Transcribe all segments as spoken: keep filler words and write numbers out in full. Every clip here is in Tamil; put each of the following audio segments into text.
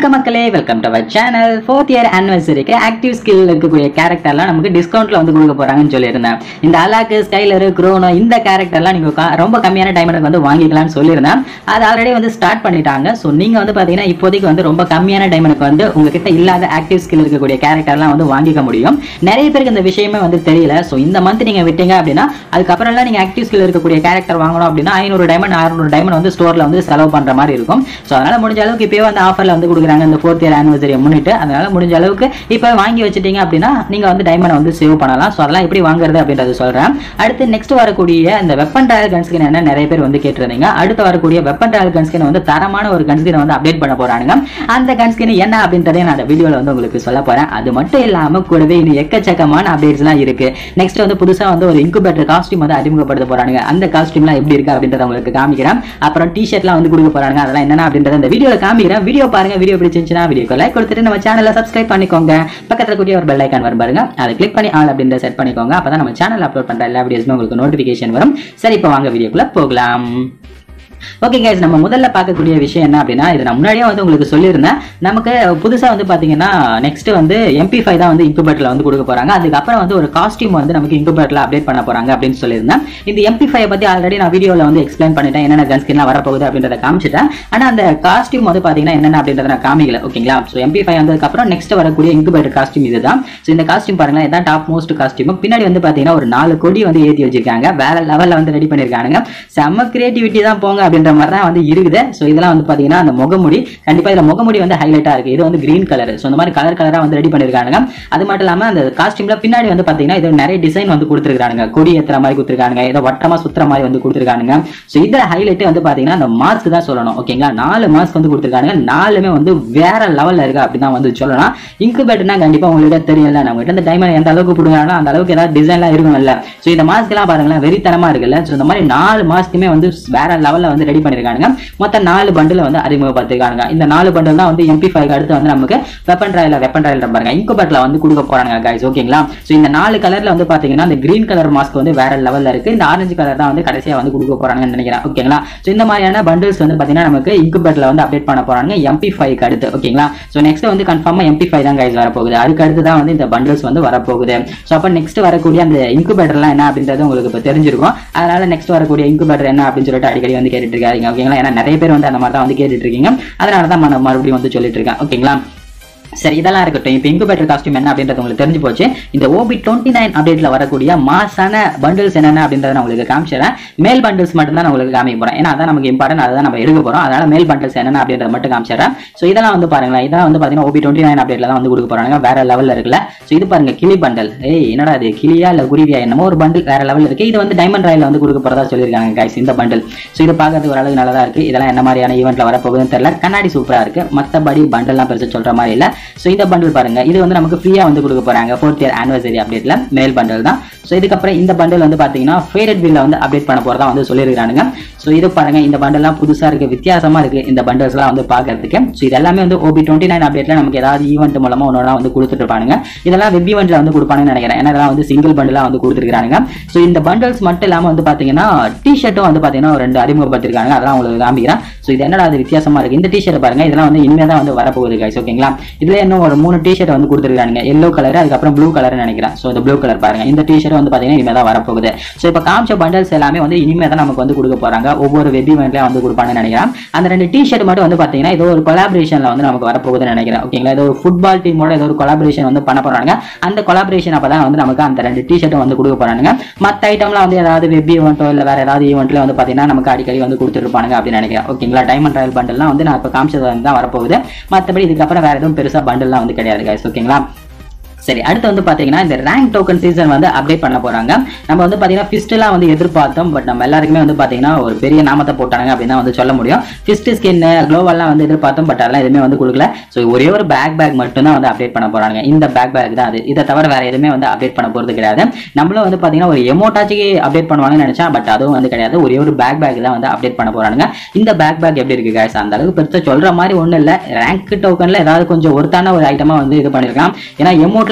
வணக்கம் மக்களே, welcome to our channel. Fourth year ஆனிவர்சரிக்கு ஆக்டிவ் ஸ்கில் இருக்கக்கூடிய கேரக்டர்லாம் நமக்கு டிஸ்கவுண்ட்ல வந்து கொடுக்க போறாங்கன்னு சொல்லியிருந்தேன். இந்த அலாக், ஸ்கைலர், குரோனோ இந்த கேரக்டர்லாம் நீங்க ரொம்ப கம்மியான டைமண்டுக்கு வந்து வாங்கிக்கலாம்னு சொல்லியிருந்தேன். அது ஆல்ரெடி வந்து ஸ்டார்ட் பண்ணிட்டாங்க. ஸோ நீங்க வந்து பாத்தீங்கன்னா இப்போதைக்கு வந்து ரொம்ப கம்மியான டைமண்டுக்கு வந்து உங்ககிட்ட இல்லாத ஆக்டிவ் ஸ்கில் இருக்கக்கூடிய கேரக்டர்லாம் வந்து வாங்கிக்க முடியும். நிறைய பேருக்கு இந்த விஷயமே வந்து தெரியல. ஸோ இந்த மந்த் நீங்க விட்டீங்க அப்படின்னா அதுக்கப்புறம்லாம் நீங்க ஆக்டிவ் ஸ்கில் இருக்கக்கூடிய கேரக்டர் வாங்கணும் அப்படின்னா ஐநூறு டைமண்ட் அறுநூறு டைமண்ட் வந்து ஸ்டோர்ல வந்து செலவு பண்ற மாதிரி இருக்கும். ஸோ அதனால முடிஞ்ச அளவுக்கு இப்பயே வந்து ஆஃபர்ல வந்து கொடுக்குறாங்க இந்த ஃபோர்த் இயர் ஆனிவர்சரியை முன்னிட்டு. அதனால முடிஞ்ச அளவுக்கு இப்போ வாங்கி வச்சிட்டீங்க அப்படின்னா நீங்க வந்து டைமண்ட் வந்து சேவ் பண்ணலாம். ஸோ அதெல்லாம் எப்படி வாங்குறது அப்படின்றது சொல்றேன். அடுத்து நெக்ஸ்ட் வரக்கூடிய இந்த வெப்பன் ட்ரையல் கன்ஸ்கின் என்ன நிறைய பேர் வந்து கேட்டிருந்தீங்க. அடுத்து வரக்கூடிய வெப்பன் ட்ரையல் கன்ஸ்கின் வந்து தரமான ஒரு கன்ஸ்கின் வந்து அப்டேட் பண்ண போறாங்க. அந்த கன்ஸ்கின் என்ன அப்படின்றதையும் நான் அந்த வீடியோல வந்து உங்களுக்கு சொல்ல போறேன். அது மட்டும் இல்லாம கூடவே இன்னும் எக்கச்சக்கமான அப்டேட்ஸ் எல்லாம் இருக்கு. நெக்ஸ்ட் வந்து புதுசா வந்து ஒரு இன்குபேட்டர் காஸ்டியூம் வந்து அறிமுகப்படுத்த போறாங்க. அந்த காஸ்டியூம்லாம் எப்படி இருக்கு அப்படின்றத உங்களுக்கு காமிக்கிறேன். அப்புறம் டி-ஷர்ட்லாம் வந்து கொடுக்க போறாங்க. அதெல்லாம் என்னன்னா அப்படின்றத இந்த வீடியோல காமிக்கிறேன். வீடியோ பாருங்க. வீடியோ பிடிச்சிருந்துச்சுன்னா வீடியோக்கு லைக் கொடுத்துட்டு நம்ம சேனலை சப்ஸ்கிரைப் பண்ணிக்கோங்க. பக்கத்துல கூடிய ஒரு பெல் ஐகான் வரும் பாருங்க, அதை கிளிக் பண்ணி ஆல் அப்படின்ற செட் பண்ணிக்கோங்க. அப்பதான் நம்ம சேனல் அப்லோட் பண்ற எல்லா வீடியோஸுமே உங்களுக்கு நோட்டிபிகேஷன் வரும். சரி, இப்போ வாங்க வீடியோக்குள்ள போகலாம். ஓகே கைஸ், நம்ம முதல்ல பார்க்கக்கூடிய விஷயம் என்ன அப்படின்னா, இது நான் முன்னாடியே வந்து உங்களுக்கு சொல்லியிருந்தேன். நமக்கு புதுசா வந்து பாத்தீங்கன்னா நெக்ஸ்ட் வந்து எம் பி ஃபைவ் தான் வந்து இன்குபேட்டர்ல வந்து கொடுக்க போறாங்க. அதுக்கப்புறம் வந்து ஒரு காஸ்டியூம் வந்து நமக்கு இன்குபேட்டர்ல அப்டேட் பண்ண போறாங்க அப்படின்னு சொல்லியிருந்தேன். இந்த எம் பி ஃபைவ் பத்தி ஆல்ரெடி நான் வீடியோல வந்து எக்ஸ்பிளைன் பண்ணிட்டேன், என்னென்ன கன்ஸ்கின்லாம் வரப்போகுது அப்படின்றத காமிச்சிட்டேன். ஆனா அந்த காஸ்டியூம் வந்து பாத்தீங்கன்னா என்னென்ன அப்படின்றத நான் காமிக்கல. ஓகேங்களா? ஸோ எம் பி ஃபைவ் வந்ததுக்கு அப்புறம் நெக்ஸ்ட் வரக்கூடிய இன்குபேட்டர் காஸ்டியூம் இதுதான். ஸோ இந்த காஸ்டியூம் பாருங்க, இதான் டாப் மோஸ்ட் காஸ்டியூம். பின்னாடி வந்து பாத்தீங்கன்னா ஒரு நாலு கொடி வந்து ஏற்றி வச்சிருக்காங்க. வேற லெவல்ல வந்து ரெடி பண்ணிருக்காங்க. செம்ம கிரியேட்டிவிட்டி தான் போங்க அப்படின்ற மாதிரி தான் வந்து இருக்குது. சோ இதெல்லாம் வந்து பாத்தீங்கன்னா அந்த முகமுடி, கண்டிப்பா இதுல முகமுடி வந்து ஹைலைட்டா இருக்கு. இது வந்து கிரீன் கலர். சோ இந்த மாதிரி கலர் கலரா வந்து ரெடி பண்ணிருக்காங்க. அது மட்டும் இல்லாம அந்த காஸ்டியூம்ல பின்னாடி வந்து பாத்தீங்கன்னா இது நிறைய டிசைன் வந்து கொடுத்திருக்காங்க. கொடி ஏத்துற மாதிரி கொடுத்திருக்காங்க, ஏதோ வட்டமா சுத்துற மாதிரி வந்து கொடுத்திருக்காங்க. சோ இதுல ஹைலைட் வந்து பாத்தீங்கன்னா அந்த மாஸ்க் தான் சொல்லணும். ஓகேங்களா? நாலு மாஸ்க் வந்து கொடுத்திருக்காங்க. நாலுமே வந்து வேற லெவல்ல இருக்கு அப்படின்னா வந்து சொல்லலாம். இன்குபேட்டர்னா கண்டிப்பா உங்களுக்கு தெரியல, நம்ம கிட்ட இந்த டைமண்ட் எந்த அளவுக்கு போடுறாங்களோ அந்த அளவுக்கு ஏதாவது டிசைன்லாம் இருக்கும்ல. சோ இந்த மாஸ்க் எல்லாம் பாருங்களேன், வெறித்தனமா இருக்குல்ல. சோ இந்த மாதிரி நாலு மாஸ்க்குமே வந்து வேற லெவல்ல வந்து ரெடி பண்ணிருக்காங்க. மொத்தம் நாலு பண்டில் வந்து அறிமுகப்படுத்திருக்காங்க. இந்த நாலு பண்டில் தான் வந்து எம் பி ஃபைவ் அடுத்து வந்து நமக்கு வெப்பன் ட்ரையல் வெப்பன் ட்ரையல் பாருங்க இன்குபேட்டர்ல வந்து கொடுக்க போறாங்க गाइस. ஓகேங்களா? சோ இந்த நாலு கலர்ல வந்து பாத்தீங்கன்னா இந்த கிரீன் கலர் மாஸ்க் வந்து வேற லெவல்ல இருக்கு. இந்த ஆரஞ்சு கலர் தான் வந்து கடைசியா வந்து கொடுக்க போறாங்கன்னு நினைக்கிறேன். ஓகேங்களா? சோ இந்த மாதிரியான பண்டில்ஸ் வந்து பாத்தீங்கன்னா நமக்கு இன்குபேட்டர்ல வந்து அப்டேட் பண்ண போறாங்க எம் பி ஃபைவ் க்கு அடுத்து. ஓகேங்களா? சோ நெக்ஸ்ட் வந்து கன்ஃபார்மா எம் பி ஃபைவ் தான் गाइस வரப்போகுது. அதுக்கு அடுத்து தான் வந்து இந்த பண்டில்ஸ் வந்து வரப்போகுது. சோ அப்ப நெக்ஸ்ட் வரக்கூடிய அந்த இன்குபேட்டர்லாம் என்ன அப்படின்றது உங்களுக்கு இப்ப தெரிஞ்சிருக்கும். அதனால நெக்ஸ்ட் வரக்கூடிய இன்குபேட்டர் என்ன அப்படின்னு சொல்லிட்டு அடிக்கடி வந்து கேட்டுட்டு இருக்காங்க. ஓகேங்களா? ஏன்னா நிறைய பேர் வந்து அந்த மாதிரி தான் வந்து கேட்டுட்டு இருக்கீங்க. அதனால தான் நான் மறுபடியும் வந்து சொல்லிட்டு இருக்கேன். ஓகேங்களா? சரி, இதெல்லாம் இருக்கட்டும். இப்போ இன்குபேட்டர் காஸ்டியூம் என்ன அப்படின்றது உங்களுக்கு தெரிஞ்சு போச்சு. இந்த ஓபி டுவெண்ட்டி நைன் அப்டேட்ல வரக்கூடிய மாசான பண்டில்ஸ் என்னென்ன அப்படின்றத நான் உங்களுக்கு காமிச்சிடறேன். மேல் பண்டில்ஸ் மட்டும் தான் நான் உங்களுக்கு காமிக்க போறேன். ஏன்னா அதான் நமக்கு இம்பார்ட்டன், அதான் நம்ம எடுக்க போறோம். அதனால மேல் பண்டில்ஸ் என்னென்ன அப்படின்றத மட்டும் காமிச்சிடறேன். ஸோ இதெல்லாம் வந்து பாருங்களேன், இதெல்லாம் வந்து பாத்தீங்கன்னா ஓபி டுவெண்ட்டி நைன் அப்டேட்ல தான் வந்து கொடுக்க போறாங்க. வேற லெவல்ல இருக்குல்ல. ஸோ இது பாருங்க, கிளி பண்டல். ஏய் என்னடா அது, கிளியா இல்ல குருவியா என்னமோ ஒரு பண்டில் வேற லெவல்ல இருக்கு. இது வந்து டைமண்ட் ராயில வந்து கொடுக்க போறதா சொல்லியிருக்காங்க गाइस இந்த பண்டில். ஸோ இது பார்க்கறதுக்கு ஓரளவுக்கு நல்லதா இருக்கு. இதெல்லாம் என்ன மாதிரியான ஈவென்ட்ல வரப்போகுதுன்னு தெரியல. கண்ணாடி சூப்பரா இருக்கு. மத்தபடி பண்டல்லாம் பெருசா சொல்ற மாதிரி இல்ல. ஸோ இந்த பண்டில் இது வந்து நமக்கு ஃப்ரீயா வந்து கொடுக்க போறாங்க ஃபோர்த் இயர் ஆனிவர்சரி அப்டேட்ல. மேல் பண்டல் தான். சோ இதுக்கு அப்புறம் இந்த பண்டல் வந்து பாத்தீங்கன்னா ஃபேடட் வீல்ல வந்து அப்டேட் பண்ண போறதா வந்து சொல்லிருக்காங்க. சோ இது பாருங்க, இந்த பண்டல்லாம் புதுசா இருக்கு, வித்தியாசமா இருக்கு இந்த பண்டல்ஸ் எல்லாம் வந்து பாக்குறதுக்கு. சோ இது எல்லாமே வந்து ஓபி டுவெண்ட்டி நைன் அப்டேட்ல நமக்கு ஏதாவது ஈவென்ட் மூலமா ஒன்னொன்னா வந்து கொடுத்துட்டு இருப்பாங்க. இதெல்லாம் வெப் ஈவென்ட்ல வந்து கொடுப்பாங்கன்னு நினைக்கிறேன். ஏன்னா இதெல்லாம் வந்து சிங்கிள் பண்டலா வந்து கொடுத்துருக்காங்க. சோ இந்த பண்டல்ஸ் மட்டும் இல்லாம வந்து பாத்தீங்கன்னா டி-ஷர்ட்டும் வந்து பாத்தீங்கன்னா ரெண்டு அறிமுகப்படுத்திருக்காங்க. அதெல்லாம் உங்களுக்கு காமிக்கிறேன். சோ இது என்னடா அது வித்தியாசமா இருக்கு. இந்த டி-ஷர்ட் பாருங்க, இதெல்லாம் வந்து இனிமே தான் வந்து வரப்போகுது गाइस. ஓகேங்களா? இதுல இன்னும் ஒரு மூணு டி-ஷர்ட் வந்து கொடுத்துருக்காங்க. எல்லோ கலர், அதுக்கப்புறம் ப்ளூ கலர் நினைக்கிறேன். சோ இந்த ப்ளூ கலர் பாருங்க, இந்த டி-ஷர்ட் வந்து பாத்தீங்கன்னா இனிமே தான் வரப்போகுது. சோ இப்போ காமிச்ச பண்டல்ஸ் எல்லாமே வந்து இனிமே தான் நமக்கு வந்து கொடுக்க போறாங்க. ஒவ்வொரு வெப் ஈவென்ட்லயும் வந்து கொடுப்பாங்கன்னு நினைக்கிறேன். அந்த ரெண்டு டி-ஷர்ட் மட்டும் வந்து பாத்தீங்கன்னா ஏதோ ஒரு கொலாபரேஷன்ல வந்து நமக்கு வரப்போகுதுன்னு நினைக்கிறேன். ஓகேங்களா? ஏதோ ஒரு ஃபுட்பால் டீமோட ஏதோ ஒரு கொலாபரேஷன் வந்து பண்ண போறாங்க. அந்த கொலாபரேஷன் அப்பதான் வந்து நமக்கு அந்த ரெண்டு டி-ஷர்ட் வந்து கொடுக்க போறாங்க. மத்த ஐட்டம்லாம் வந்து ஏதாவது வெப் ஈவென்ட்டோ இல்ல வேற ஏதாவது ஈவென்ட்ல வந்து பாத்தீங்கன்னா நமக்கு அடிக்கடி வந்து கொடுத்துருப்பாங்க அப்படின்னு நினைக்கிறேன். ஓகேங்களா? டைமண்ட் ராயல் பண்டல்லாம் வந்து நான் இப்ப காமிச்சது வந்து தான் வரப்போகுது. மத்தபடி இதுக்கப்புறம் வேற எதுவும் பெருசா பண்டல்லாம் வந்து கிடையாது गाइस. ஓகேங்களா? சரி, அடுத்து வந்து பாத்தீங்கன்னா இந்த ரேங்க் டோக்கன் சீசன் வந்து அப்டேட் பண்ண போறாங்க. நம்ம வந்து பாத்தீங்கன்னா ஃபிஸ்ட்லாம் வந்து எதிர்பார்த்தோம். பட் நம்ம எல்லாருக்குமே வந்து பாத்தீங்கன்னா ஒரு பெரிய நாமத்தை போட்டாங்க அப்படின்னு வந்து சொல்ல முடியும். ஃபிஸ்ட் ஸ்கின் க்ளோவெல்லாம் வந்து எதிர்பார்த்தோம். பட் அதெல்லாம் எதுவுமே வந்து கொடுக்கல. ஸோ ஒரே ஒரு பேக் பேக் மட்டும் தான் வந்து அப்டேட் பண்ண போறாங்க. இந்த பேக் பேக் தான் அது. இதை தவிர வேற எதுவுமே வந்து அப்டேட் பண்ண போறது கிடையாது. நம்மளும் வந்து பாத்தீங்கன்னா ஒரு எமோட்டாச்சு அப்டேட் பண்ணுவாங்கன்னு நினைச்சா, பட் அதுவும் வந்து கிடையாது. ஒரே ஒரு பேக் பேக் தான் வந்து அப்டேட் பண்ண போறாங்க. இந்த பேக் பேக் எப்படி இருக்கு गाइस? அந்த அளவுக்கு பெருசா சொல்ற மாதிரி ஒண்ணு இல்ல. ரேங்க் டோக்கன்ல ஏதாவது கொஞ்சம் ஒருத்தான ஒரு ஐட்டமா வந்து இது பண்ணிருக்கலாம். ஏன்னா எமோட்ல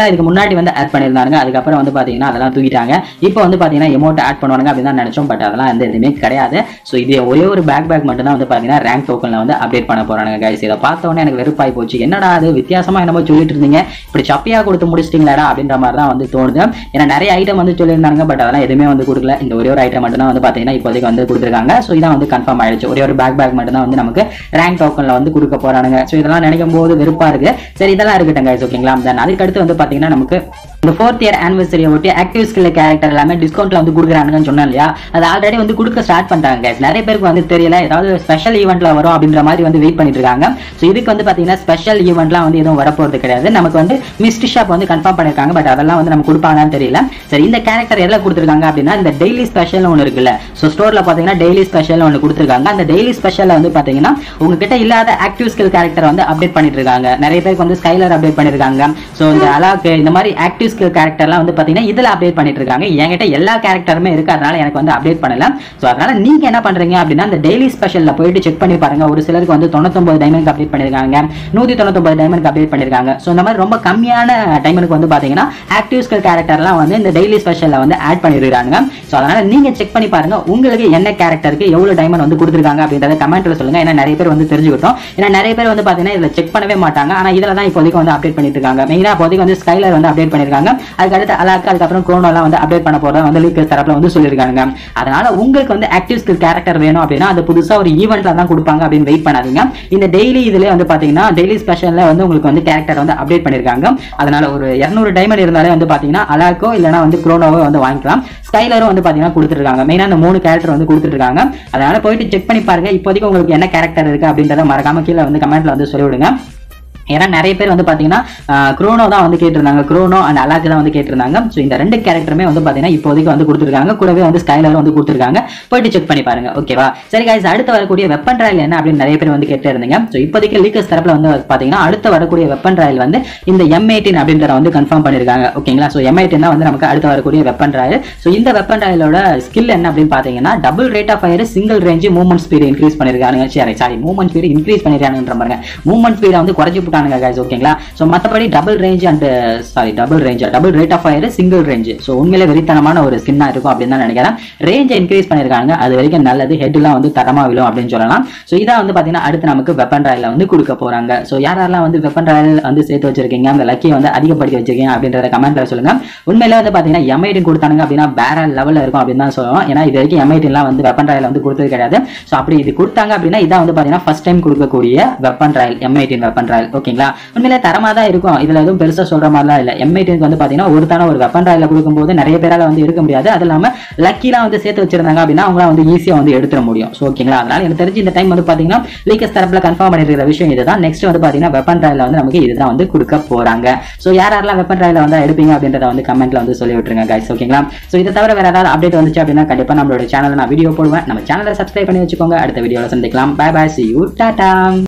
ஆக்சுவலா இதுக்கு முன்னாடி வந்து ஆட் பண்ணியிருந்தாங்க, அதுக்கப்புறம் வந்து பாத்தீங்கன்னா அதெல்லாம் தூக்கிட்டாங்க. இப்போ வந்து பாத்தீங்கன்னா எமோட் ஆட் பண்ணுவாங்க அப்படின்னு தான் நினைச்சோம், பட் அதெல்லாம் வந்து எதுவுமே கிடையாது. ஸோ இது ஒரே ஒரு பேக் பேக் மட்டும் தான் வந்து பாத்தீங்கன்னா ரேங்க் டோக்கன்ல வந்து அப்டேட் பண்ண போறாங்க கைஸ். இதை பார்த்த உடனே எனக்கு வெறுப்பாய் போச்சு. என்னடா அது வித்தியாசமா என்னமோ சொல்லிட்டு இருந்தீங்க, இப்படி சப்பையா கொடுத்து முடிச்சிட்டீங்களா அப்படின்ற மாதிரி தான் வந்து தோணுது. ஏன்னா நிறைய ஐட்டம் வந்து சொல்லியிருந்தாங்க, பட் அதெல்லாம் எதுவுமே வந்து கொடுக்கல. இந்த ஒரே ஒரு ஐட்டம் மட்டும் தான் வந்து பாத்தீங்கன்னா இப்போதைக்கு வந்து கொடுத்துருக்காங்க. ஸோ இதான் வந்து கன்ஃபார்ம் ஆயிடுச்சு. ஒரே ஒரு பேக் பேக் மட்டும் தான் வந்து நமக்கு ரேங்க் டோக்கன்ல வந்து கொடுக்க போறானுங்க. ஸோ இதெல்லாம் நினைக்கும் போது வெறுப்பா இருக்கு. சரி இதெல்லாம் இருக்கட்டும் கைஸ், ஓகேங்களா. தென் அதுக்கு அடுத்து வந்து பாத்தீங்கன்னா நமக்கு இந்த ஃபோர்த் இயர் ஆனிவர்சரியை ஒட்டி ஆக்டிவ் ஸ்கில் கேரக்டர் எல்லாமே டிஸ்கவுண்ட்ல வந்து கொடுக்குறாங்கன்னு சொன்னேன் இல்லையா, அது ஆல்ரெடி வந்து கொடுக்க ஸ்டார்ட் பண்ணிட்டாங்க கைஸ். நிறைய பேருக்கு வந்து தெரியல, ஏதாவது ஸ்பெஷல் ஈவெண்ட்ல வரும் அப்படின்ற மாதிரி வந்து வெயிட் பண்ணிட்டு இருக்காங்க. ஸோ இதுக்கு வந்து பாத்தீங்கன்னா ஸ்பெஷல் ஈவெண்ட்லாம் வந்து எதுவும் வரப்போறது கிடையாது. நமக்கு வந்து மிஸ்ட்ரி ஷாப் வந்து கன்ஃபார்ம் பண்ணிருக்காங்க, பட் அதெல்லாம் வந்து நம்ம கொடுப்பாங்கன்னு தெரியல. சரி இந்த கேரக்டர் எல்லாம் கொடுத்துருக்காங்க அப்படின்னா இந்த டெய்லி ஸ்பெஷல் ஒன்று இருக்குல்ல, ஸோ ஸ்டோர்ல பாத்தீங்கன்னா டெய்லி ஸ்பெஷல் ஒன்று கொடுத்துருக்காங்க. அந்த டெய்லி ஸ்பெஷல்ல வந்து பாத்தீங்கன்னா உங்ககிட்ட இல்லாத ஆக்டிவ் ஸ்கில் கேரக்டர் வந்து அப்டேட் பண்ணிட்டு இருக்காங்க. நிறைய பேருக்கு வந்து ஸ்கைலர் அப்டேட் பண்ணிருக்காங்க. ஸோ இந்த அலாக் இந்த மாதிரி ஆக்டிவ் ஸ்கில் கேரக்டர்லாம் வந்து பாத்தீங்கன்னா இதுல அப்டேட் பண்ணிட்டு இருக்காங்க. என்கிட்ட எல்லா கேரக்டருமே இருக்கு, அதனால எனக்கு வந்து அப்டேட் பண்ணல. சோ அதனால நீங்க என்ன பண்றீங்க அப்படின்னா இந்த டெய்லி ஸ்பெஷல்ல போயிட்டு செக் பண்ணி பாருங்க. ஒரு சிலருக்கு வந்து தொண்ணூத்தி ஒன்பது டைமண்ட் அப்டேட் பண்ணிருக்காங்க, நூத்தி தொண்ணூத்தி ஒன்பது டைமண்ட் அப்டேட் பண்ணிருக்காங்க. சோ இந்த மாதிரி ரொம்ப கம்மியான டைமண்ட்க்கு வந்து பாத்தீங்கன்னா ஆக்டிவ் ஸ்கில் கேரக்டர்லாம் வந்து இந்த டெய்லி ஸ்பெஷல்ல வந்து ஆட் பண்ணிருக்காங்க. சோ அதனால நீங்க செக் பண்ணி பாருங்க உங்களுக்கு என்ன கேரக்டருக்கு எவ்வளவு டைமண்ட் வந்து கொடுத்துருக்காங்க அப்படின்றத கமெண்ட்ல சொல்லுங்க. ஏன்னா நிறைய பேர் வந்து தெரிஞ்சுக்கிட்டோம். ஏன்னா நிறைய பேர் வந்து பாத்தீங்கன்னா இதுல செக் பண்ணவே மாட்டாங்க, ஆனா இதுல தான் இப்போதைக்கு வந்து அப்டேட் பண்ணிட்டு இருக்காங்க. மெயினா இப்போதைக்கு வந்து ஸ்கைலர் வந்து அப்டேட் பண்ணிருக்காங்க, அதுக்கு அடுத்து அலாக், அதுக்கப்புறம் குரோனோலாம் வந்து அப்டேட் பண்ண போறத வந்து லீக்கர்ஸ் தரப்புல வந்து சொல்லிருக்காங்க. அதனால உங்களுக்கு வந்து ஆக்டிவ் ஸ்கில் கேரக்டர் வேணும் அப்படின்னா அது புதுசா ஒரு ஈவென்ட்ல தான் கொடுப்பாங்க அப்படின்னு வெயிட் பண்ணாதீங்க. இந்த டெய்லி இதுல வந்து பாத்தீங்கன்னா டெய்லி ஸ்பெஷல்ல வந்து உங்களுக்கு வந்து கேரக்டர் வந்து அப்டேட் பண்ணிருக்காங்க. அதனால ஒரு இருநூறு டைமண்ட் இருந்தாலே வந்து பாத்தீங்கன்னா அலாக்கோ இல்லனா வந்து குரோனோவோ வந்து வாங்கிக்கலாம். ஸ்கைலரும் வந்து பாத்தீங்கன்னா கொடுத்துருக்காங்க. மெயினா இந்த மூணு கேரக்டர் வந்து கொடுத்துருக்காங்க. அதனால போயிட்டு செக் பண்ணி பாருங்க இப்போதைக்கு உங்களுக்கு என்ன கேரக்டர் இருக்கு அப்படின்றத மறக்காம கீழே வந்து கமெண்ட்ல வந்து சொல்லிவிடுங்க. ஏன்னா நிறைய பேர் வந்து பாத்தீங்கன்னா குரோனோ தான் வந்து கேட்டிருந்தாங்க, குரோனோ அண்ட் அலாக் தான் வந்து கேட்டிருந்தாங்க. ஸோ இந்த ரெண்டு கேரக்டருமே வந்து பாத்தீங்கன்னா இப்போதைக்கு வந்து கொடுத்துருக்காங்க, கூடவே வந்து ஸ்கைலரும் வந்து கொடுத்துருக்காங்க. போயிட்டு செக் பண்ணி பாருங்க, ஓகேவா. சரி கைஸ், அடுத்து வரக்கூடிய வெப்பன் ராயல் என்ன அப்படின்னு நிறைய பேர் வந்து கேட்டு இருந்தீங்க. ஸோ இப்போதைக்கு லீக்கர்ஸ் தரப்புல வந்து பாத்தீங்கன்னா அடுத்து வரக்கூடிய வெப்பன் ராயல் வந்து இந்த எம் எயிட்டீன் அப்படின்றத வந்து கன்ஃபார்ம் பண்ணிருக்காங்க, ஓகேங்களா. ஸோ எம் எயிட்டீன் தான் வந்து நமக்கு அடுத்து வரக்கூடிய வெப்பன் ராயல். ஸோ இந்த வெப்பன் ராயலோட ஸ்கில் என்ன அப்படின்னு பாத்தீங்கன்னா double rate of fire, single range, movement speed increase பண்ணிருக்காங்க. சரி சாரி மூவ்மெண்ட் ஸ்பீட் இன்க்ரீஸ் பண்ணிருக்காங்கன்ற பாருங்க, மூவ்மெண்ட் ஸ்பீட் வந்து குறைச்சு போட்டானுங்க கைஸ், ஓகேங்களா. சோ மத்தபடி double range and sorry double range double rate of fire, single range. So உண்மையிலே வெறித்தனமான ஒரு ஸ்கின்னா இருக்கும் அப்படின்னு தான் நினைக்கிறேன். ரேஞ்ச் இன்க்ரீஸ் பண்ணிருக்காங்க, அது வரைக்கும் நல்லது. ஹெட்லாம் வந்து தரமா விழும் அப்படின்னு சொல்லலாம். சோ இதான் வந்து பாத்தீங்கன்னா அடுத்து நமக்கு வெப்பன் ராயல்ல வந்து கொடுக்க போறாங்க. சோ யாரெல்லாம் வந்து வெப்பன் ராயல் வந்து சேர்த்து வச்சிருக்கீங்க, அந்த லக்கியை வந்து அதிகப்படுத்தி வச்சிருக்கீங்க அப்படின்றத கமெண்ட்ல சொல்லுங்க. உண்மையில வந்து பாத்தீங்கன்னா எம் எயிட்டீன் கொடுத்தாங்க அப்படின்னா வேற லெவல்ல இருக்கும் அப்படின்னு தான் சொல்லுவோம். ஏன்னா இது வரைக்கும் எம் எயிட்டீன்லாம் வந்து வெப்பன் ராயல் வந்து கொடுத்தது கிடையாது. சோ அப்படி இது கொடுத்தாங்க அப்படின்னா இதான் வந்து பாத்தீங்கன்னா ஃபர்ஸ்ட் டைம் கொடுக்கக்கூடிய weapon royal, M eighteen weapon royal, ஓகேங்களா. உண்மையிலே தரமா தான் இருக்கும், இதுல எதுவும் பெருசா சொல்ற மாதிரிலாம் இல்ல. எம் எயிட்டீன் வந்து பாத்தீங்கன்னா ஒருத்தான ஒரு வெப்பன் ராயல கொடுக்கும்போது நிறைய பேரால வந்து எடுக்க முடியாது. அது இல்லாம லக்கிலாம் வந்து சேர்த்து வச்சிருந்தாங்க அப்படின்னா அவங்களாம் வந்து ஈஸியா வந்து எடுத்துட முடியும். சோ ஓகேங்களா. அதனால எனக்கு தெரிஞ்சு இந்த டைம் வந்து பாத்தீங்கன்னா லீக்கர்ஸ் தரப்புல கன்ஃபார்ம் பண்ணிருக்கிற விஷயம் இதுதான். நெக்ஸ்ட் வந்து பாத்தீங்கன்னா வெப்பன் ராயல வந்து நமக்கு இதுதான் வந்து கொடுக்க போறாங்க. சோ யார் யாரெல்லாம் வெப்பன் ராயல வந்து எடுப்பீங்க அப்படின்றத வந்து கமெண்ட்ல வந்து சொல்லி விட்டுருங்க கைஸ், ஓகேங்களா. சோ இதை தவிர வேற ஏதாவது அப்டேட் வந்துச்சு அப்படின்னா கண்டிப்பா நம்மளோட சேனல்ல நான் வீடியோ போடுவேன். நம்ம சேனலை சப்ஸ்கிரைப் பண்ணி வச்சுக்கோங்க. அடுத்த வீடியோல சந்திக்கலாம். Bye bye, see you, Tata.